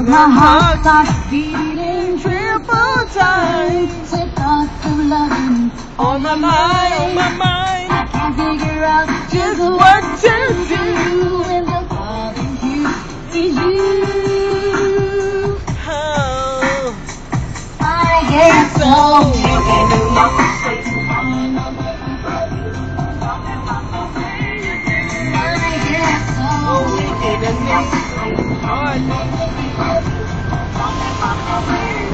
My heart starts beating triple time. With thoughts of loving On my mind, I can't figure out just what to do when the thought of you is you. Oh, I get so I get oh, so wicked and me. Hard.